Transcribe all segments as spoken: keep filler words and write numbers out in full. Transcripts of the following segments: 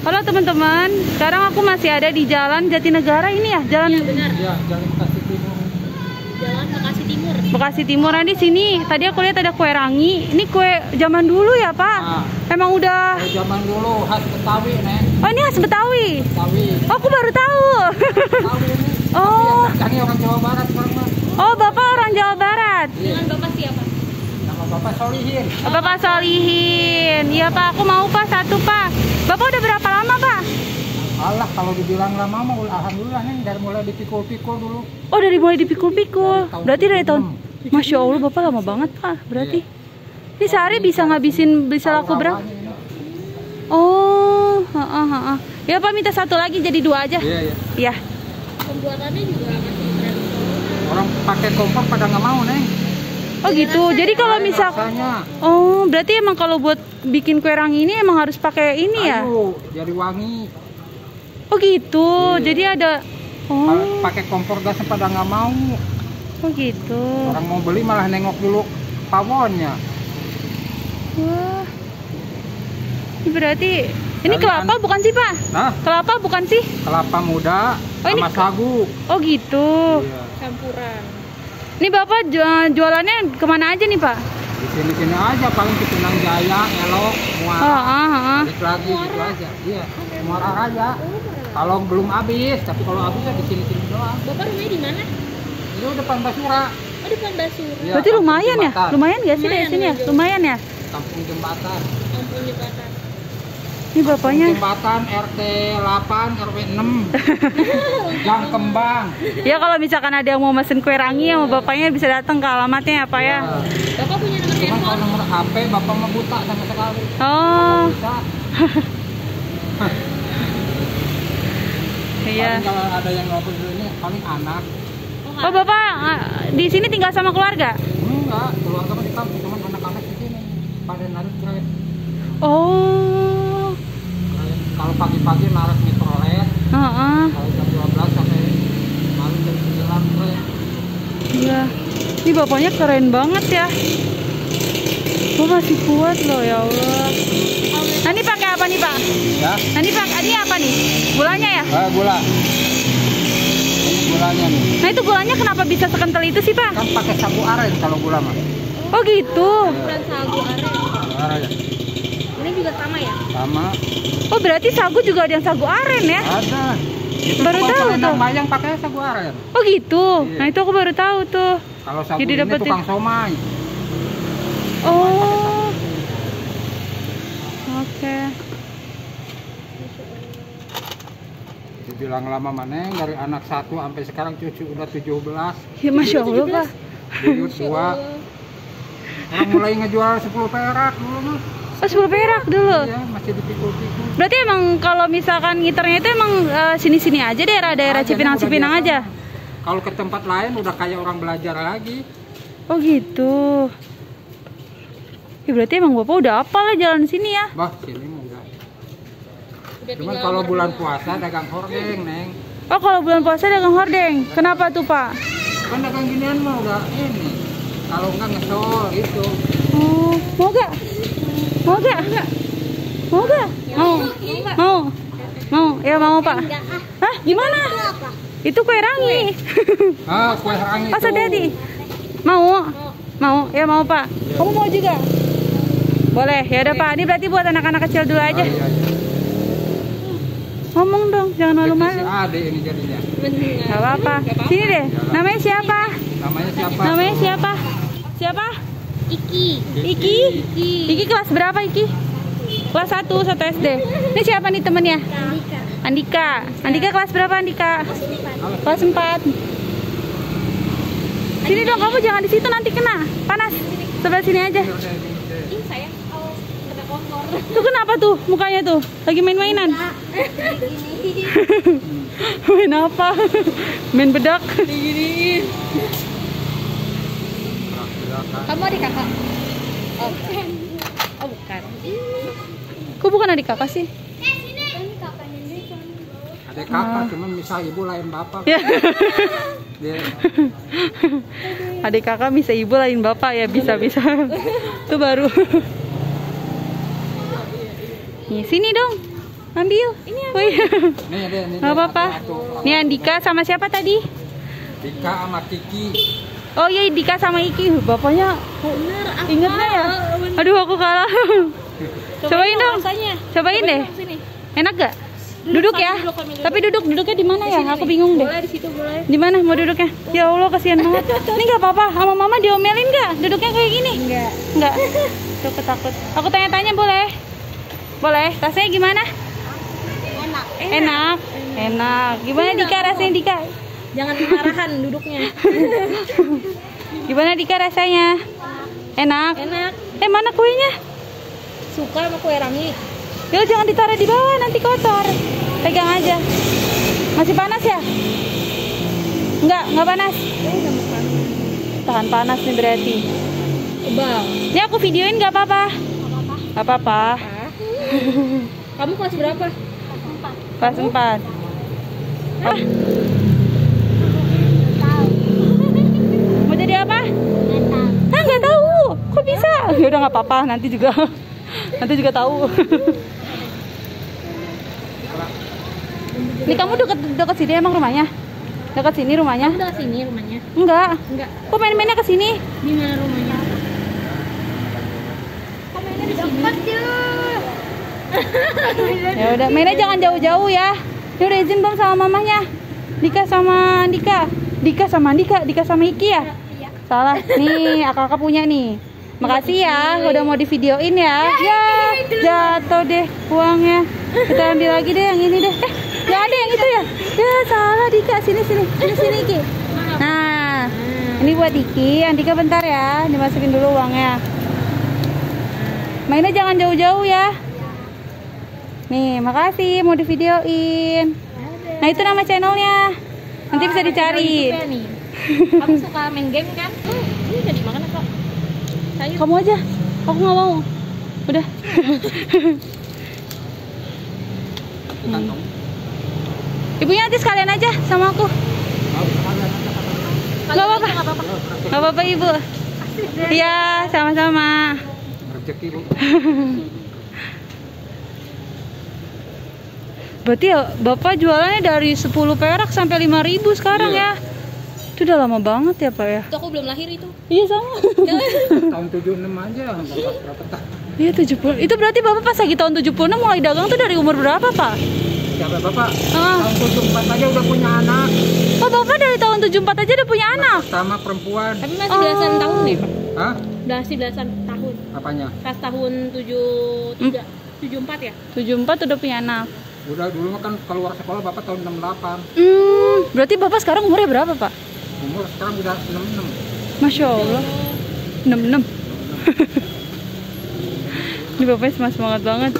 Halo teman-teman, sekarang aku masih ada di Jalan Jatinegara ini ya, jalan. Iya benar. Ya, Jalan Bekasi Timur. Jalan Bekasi Timur. Bekasi Timur. Nah, di sini tadi aku lihat ada kue rangi. Ini kue zaman dulu ya, Pak? Nah, Emang udah. kue zaman dulu khas Betawi, Neng. Oh, ini khas Betawi. Betawi. Oh, aku baru tahu. Betawi ini. Oh. Tapi yang orang Jawa Barat sekarang mah. Oh, Bapak orang Jawa Barat. Dengan Bapak siapa? Nama Bapak Solihin. Oh, Bapak Solihin. Iya, Pak. Aku mau, Pak, satu, Pak. Bapak udah berapa lama, Pak? Allah, kalau dibilang lama mah alhamdulillah, Neng, dari mulai dipikul-pikul dulu. Oh, dari mulai dipikul-pikul. Dari tahun Berarti dari tahun. tujuh puluh enam. Masya Allah, Bapak lama banget, Pak. Berarti. Ini sehari bisa ngabisin, bisa laku berapa? Oh, heeh, heeh. Ya, Pak, minta satu lagi jadi dua aja. Iya, iya. Iya. Pembuatannya juga masih tradisional. Orang pakai kompor pada nggak mau, Neng. Oh, gitu. Jadi kalau misal Rasanya. Oh, berarti emang kalau buat bikin kue rangi ini emang harus pakai ini ya? Aduh, jadi wangi. Oh, gitu. Iya. Jadi ada. Kalau Oh, pakai kompor gas pada nggak mau. oh gitu. Orang mau beli malah nengok dulu pawonnya. Wah. Ini berarti ini Kalian- kelapa bukan sih, Pak? Nah, Kelapa bukan sih? kelapa muda Oh, ini sama ke- sagu. Oh, gitu. Iya. Campuran. Ini Bapak ju- jualannya kemana aja nih, Pak? Di sini-sini aja paling ke Pinang Jaya, Elok, Muara. Oh, ah, ah. Balik lagi gitu aja. Iya, Muara Raja. Kalau belum habis, tapi kalau habis ya di sini-sini doang. Bapak rumahnya di mana? Ini depan Basura. Oh, depan Basura. Iya, Berarti kampung lumayan ya? jembatan. Lumayan gak sih dari Lumayan, sini ya? lumayan. Lumayan ya? Kampung Jembatan. Ampun jembatan. Ini bapaknya. Jembatan R T delapan, R W enam. Gang Kembang. Ya kalau misalkan ada yang mau mesen kue rangi sama bapaknya bisa datang ke alamatnya ya, Pak ya. Bapak punya nomor Cuman kalau handphone? nomor H P Bapak mah buta sama sekali. Oh, Bisa. iya. Paling kalau ada yang ngobrol dulu ini paling anak. Oh, Bapak ah, di sini tinggal sama keluarga? Enggak, keluarga mah di kampung, cuman anak-anak di sini. Pada narik keren. Oh, Keren. Kalau pagi-pagi narik mikrolet, heeh. kalau jam dua belas sampai malam jam sembilan keren. Iya. Ini bapaknya keren banget ya. Oh, masih kuat loh, ya Allah. Nah, ini pakai apa nih, Pak? Ya, Nah, ini pakai ini apa nih? Gulanya ya? eh, gula. Ini gulanya nih. Nah, itu gulanya kenapa bisa sekental itu sih, Pak? Kan pakai sagu aren kalau gula mah. Oh, gitu. Campuran sagu aren. Sagu aren ya. Ini juga sama ya? Sama. Oh, berarti sagu juga ada yang sagu aren ya? Ada. Itu Baru tukang tahu selendang tuh. mayang pakai sagu aren. Oh, gitu. Iya. Nah, itu aku baru tahu tuh. Kalau sagu Jadi ini dapetin- tukang somai. Oh. Oke. Dibilang lama maneng dari anak satu sampai sekarang cucu udah tujuh belas. Ya, Masya Allah, Pak. Buyut dua. Orang mulai ngejual sepuluh perak dulu mah. Oh, sepuluh perak dulu. Iya, masih dipikul-pikul. Berarti emang kalau misalkan ngiternya itu emang eh, sini-sini aja daerah-daerah Aja, Cipinang-Cipinang udah aja. biasa. Kalau ke tempat lain udah kayak orang belajar lagi. Oh, gitu. Ya, berarti emang Bapak udah hafal lah jalan sini ya. Bah, sini mah enggak. Udah Cuman tinggal kalau nomor bulan dua. puasa dagang hordeng, Neng. Oh, kalau bulan puasa dagang hordeng. Kenapa tuh, Pak? Kan dagang ginian mah udah ini. Kalau enggak ngesol gitu. Oh, mau gak? Mau gak? Mau gak? Mau. Mau. Mau. Ya, mau, Pak. Enggak ah. Hah, gimana? Apa? Itu kue rangi. Ah, kue rangi Pas itu. hati-hati. Mau? Mau? Ya, mau, Pak. Kamu mau juga? Boleh. Ya udah, Pak. Ini berarti buat anak-anak kecil dulu Ah, aja. iya, iya. Ngomong dong, jangan Si malu-malu. Ade ini jadinya. Bener. Gak apa-apa. Sini deh. Namanya siapa? Namanya siapa? Namanya siapa? Siapa? Iki. Iki. Iki. Iki kelas berapa, Iki? Kelas satu, satu S D. Ini siapa nih temennya? Andika. Andika. Andika kelas berapa, Andika? Kelas empat. Sini dong, kamu jangan di situ nanti kena. Panas. Sebelah sini aja. Ih, sayang. Awas kena kotor. Tuh kenapa tuh mukanya tuh? Lagi main-mainan. Gini. Main apa? Main bedak. Gini. Kamu adik kakak? Oh, bukan. Oh, bukan. Kok bukan adik kakak sih? Ada kakak, cuman misal ibu lain bapak. Ya. Dia Adik kakak bisa ibu lain bapak ya, bisa-bisa. Itu baru. Nih, sini dong. Ambil. Ini Oh iya. Nih, deh, nih. Nggak apa-apa. Satu-satu. Nih Andika sama siapa tadi? Dika sama Kiki. Oh iya Dika sama Iki. Bapaknya Bener, aku inget nggak ya? Aduh aku kalah. Cobain dong. Rasanya. Cobain deh. dong sini. Enak gak? Duduk ya. duduk, kami duduk. Tapi duduk duduknya di mana ya? Sini Aku nih. bingung deh. Boleh di situ boleh. Di mana mau duduknya? Ya Allah kasihan banget. Ini nggak apa-apa. Sama mama diomelin nggak? Duduknya kayak gini? Enggak. Nggak. Takut takut. Aku tanya-tanya boleh? Boleh. Rasanya gimana? Enak. Enak. Enak. Gimana Dika rasanya Dika? Jangan kemarahan duduknya. Gimana Dika rasanya? Enak. Enak. Eh mana kuenya? Suka sama kue rangi. Yo jangan ditaruh di bawah nanti kotor. Pegang aja. Masih panas ya? Enggak, enggak panas. Eh, udah makan. Tahan panas nih berarti. Bang. Ini aku videoin nggak apa-apa? Apa-apa. Nggak apa-apa. Kamu kelas berapa? Kelas empat. Oh. Mau jadi apa? Ah nggak tahu. Kok bisa? Ya udah nggak apa-apa. Nanti juga, nanti juga tahu. Ini kamu deket deket sini emang rumahnya? Dekat sini rumahnya? Udah sini rumahnya. Enggak. Enggak. Kok main-mainnya ke sini? Di mana rumahnya? Kok mainnya di sini? Ya udah, mainnya jangan jauh-jauh ya. Ini udah izin belum sama mamanya? Dika sama Dika. Dika sama Dika, Dika sama Iki ya? Iya. Salah. Nih, kakak punya nih. Makasih ya, udah mau divideoin ya. Ya, jatuh deh uangnya. Kita ambil lagi deh yang ini deh. Eh, nggak ada yang itu ya? Ya salah Dika, sini sini, sini sini Iki. Nah, ini buat Diki. Andika bentar ya, dimasukin dulu uangnya. Mainnya jangan jauh-jauh ya. Nih, makasih mau divideoin. Nah itu nama channelnya. Nanti bisa dicari. YouTube-nya nih. Kamu suka main game kan? Hmm, ini jadi makan apa? Sayur. Kamu aja. Aku nggak mau. Udah. Kantong. Ibunya nanti sekalian aja sama aku. Gak apa-apa. Nggak apa-apa. Gak apa-apa ibu. Iya, sama-sama. Rezeki bu. Berarti ya bapak jualannya dari sepuluh perak sampai lima ribu sekarang Iya. ya. Itu udah lama banget ya pak ya. Itu aku belum lahir itu. Iya sama. Tahun tujuh puluh enam aja. Berapa tahun? Iya tujuh puluh. Itu berarti bapak pas lagi tahun tujuh puluh enam mulai dagang tuh dari umur berapa pak? Siapa bapak? Ah. Tahun tujuh puluh empat aja udah punya anak. Oh bapak dari tahun tujuh puluh empat aja udah punya anak. Pertama perempuan. Tapi masih belasan Oh. tahun deh, Pak. Hah? Masih belasan tahun. Apanya? Pas tahun tujuh tiga, tujuh empat ya? tujuh puluh empat udah punya anak. Udah dulu kan keluar sekolah bapak tahun enam puluh delapan. Hmm, berarti bapak sekarang umurnya berapa pak? Umur sekarang udah enam puluh enam. Masya Allah. enam puluh enam. Ini bapaknya semangat semangat banget.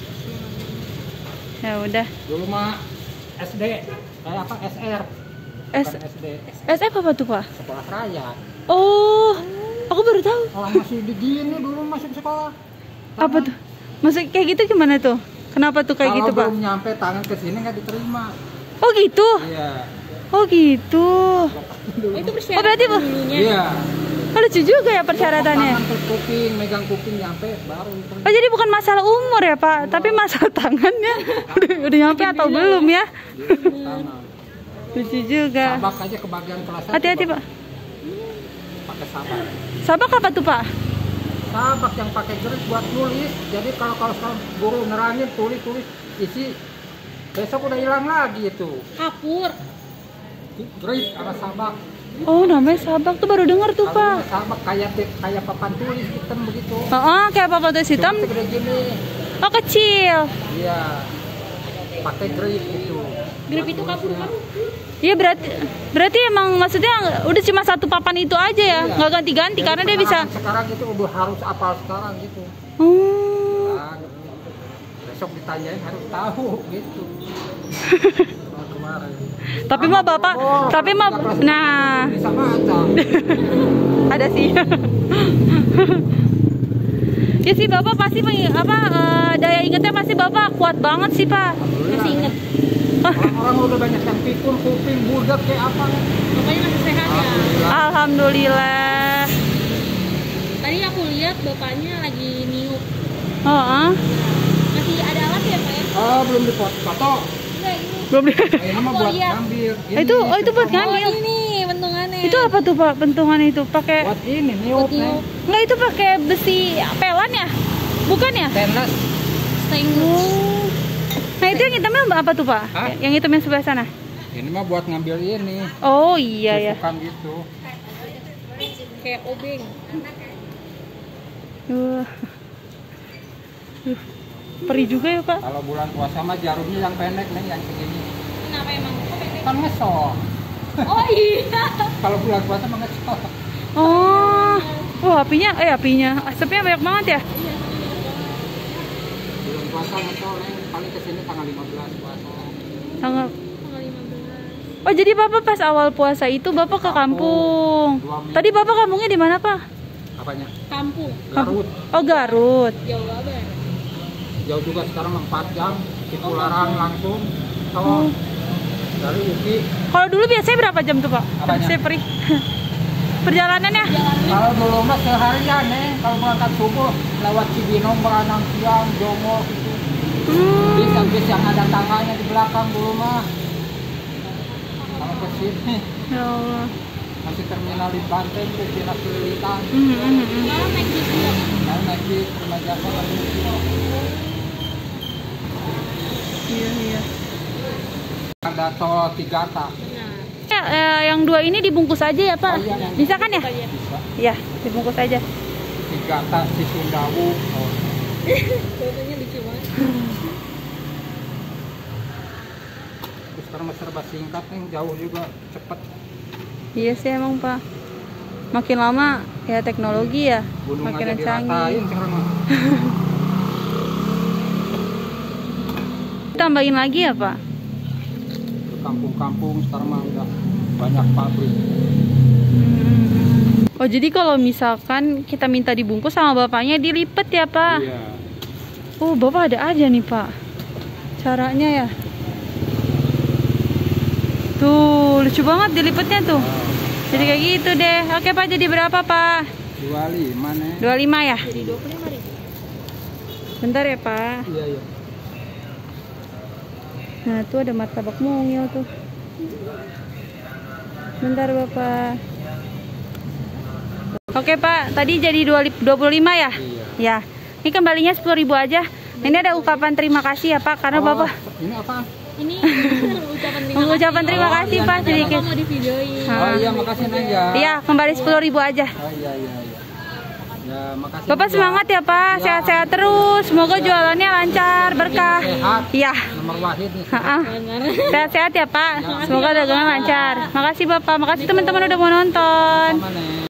Ya udah. Dulu mah S D, kayak apa S R. S Bukan S D, S F apa tuh pak? sekolah raya. Oh, aku baru tahu. Orang masih di gini dulu masuk sekolah. Apa tuh? Maksud kayak gitu gimana tuh? Kenapa tuh kayak Kalau gitu pak? belum nyampe tangan ke sini nggak diterima. Oh gitu. Iya. Oh gitu. Oh, itu persyaratan Oh, berarti, Bu? dulunya. Iya. Oh, lucu juga ya persyaratannya. Tangan ke kuping, megang kuping nyampe baru diterima. Oh jadi bukan masalah umur ya pak, tapi masalah tangannya. udah, udah nyampe atau belum ya? Pertama. Lucu juga. Sabak aja ke bagian kelas satu, Hati-hati pak. Pakai sabak. Sabak apa tuh pak? Sabak yang pakai garis buat nulis. Jadi kalau kalau sekarang guru nerangin tulis tulis isi, besok udah hilang lagi itu. Kapur. Garis sama sabak. Oh namanya sabak tuh baru denger tuh Kalau pak. sabak kayak kayak papan tulis hitam begitu. Oh, oh kayak apa tuh hitam? Cuma segede gini. Oh kecil. Iya. Pakai grip itu. Grip itu kapur kan? Iya berarti berarti emang maksudnya udah cuma satu papan itu aja ya, Iya. nggak ganti-ganti Jadi karena dia bisa. penahan sekarang itu udah harus apal sekarang gitu. Oh. Nah, besok ditanyain harus tahu gitu. Kalau kemarin. Tapi mah bapak, Oh, tapi mah, tiga kelas nah bisa baca. ada sih. Ya sih bapak pasti meng- apa eh, daya ingetnya pasti bapak kuat banget sih pak. Masih inget. Orang-orang udah banyak yang pikun, kuping, budak kayak apa. Pokoknya masih sehat ya. Alhamdulillah. Alhamdulillah. Tadi aku lihat bapaknya lagi niup. Oh, ah. Masih ada alat ya, Pak ya? Oh, belum dipoto. Belum di. Ini mah buat iya. ngambil. Eh, itu oh itu buat Oh, ngambil. ini bentungannya. Itu apa tuh Pak bentungan itu? Pakai Buat ini niup Buat niup. nih. Enggak itu pakai besi pelan ya? Bukan ya? Stainless. Stainless. Oh. Nah itu yang hitamnya apa tuh Pak? Hah? Yang hitam yang sebelah sana? Ini mah buat ngambil ini. Oh iya ya. Tusukan gitu. Kayak obeng. Wah. Uh. Perih juga ya Pak. Kalau bulan puasa mah jarumnya yang pendek nih, yang segini. Kenapa emang? Kok pendek? Kan ngesok. Oh iya. Kalau bulan puasa mah ngesok. Oh. Oh apinya, eh apinya, asapnya banyak banget ya. Bulan puasa ngesok nih, paling kesini tanggal lima belas puasa. Tanggal. Tanggal lima belas. Oh jadi Bapak pas awal puasa itu Bapak ke kampung. Dua minggu. Tadi Bapak kampungnya di mana Pak? Apanya? Kampung. Garut. Oh Garut. Jauh banget. Jauh juga sekarang empat jam. Cipularang langsung. Oh. So, dari Uki. Kalau dulu biasanya berapa jam tuh Pak? Apanya? Saya perih. Perjalanannya? Kalau dulu mah seharian nih, kalau berangkat subuh lewat Cibinong, Baranang Siang, Jongo gitu. Hmm. Bis-bis yang ada tangganya di belakang dulu mah. Kalau ke sini Ya Allah. masih terminal di Banten ke Cina Kelilitan. Hmm, hmm, hmm. Malah naik bis juga. Nah, naik di rumah jasa lagi. Iya iya. Ada tol Tigata. Nah. Ya, eh, yang dua ini dibungkus aja ya Pak? Oh, iya, yang- Bisa kan ya? Aja. Bisa. Iya, dibungkus aja. Tigata Cisundawu. Oh. Fotonya lucu banget. Terus sekarang serba singkat nih, jauh juga, cepet. Iya sih emang Pak. Makin lama ya teknologi ya, Gunung makin aja canggih. diratain sekarang mah. Tambahin lagi ya Pak? Ke kampung-kampung sekarang mah udah banyak pabrik. Oh jadi kalau misalkan kita minta dibungkus sama bapaknya dilipet ya Pak? Iya. Oh Bapak ada aja nih Pak caranya ya. Tuh lucu banget dilipetnya tuh. Jadi kayak gitu deh. Oke Pak, jadi berapa Pak? Dua lima nih. dua puluh lima ya? Jadi dua puluh lima ribu. Bentar ya Pak. Iya iya. Nah tuh ada martabak mungil tuh. Bentar Bapak. Oke Pak, tadi jadi dua puluh lima ya? Iya. Ya. Ini kembalinya sepuluh ribu aja. Ini ada ucapan terima kasih ya Pak, karena Oh, Bapak ini apa? Ini ucapan terima kasih. ucapan terima Oh, kasih iya, Pak iya. sedikit. Bapak mau divideoin. Ah. Oh iya, makasih Neng ya. Iya, kembali sepuluh ribu aja. Oh iya iya iya. Ya, makasih. Bapak Neng, semangat ya Pak, Ya. sehat-sehat terus. Semoga jualannya lancar, berkah. Sehat. Iya. Nomor Wahid nih. Ha-ah. Benar. Sehat-sehat ya Pak. Semoga dagangan lancar. Makasih Bapak, makasih teman-teman udah mau nonton. Sama Neng.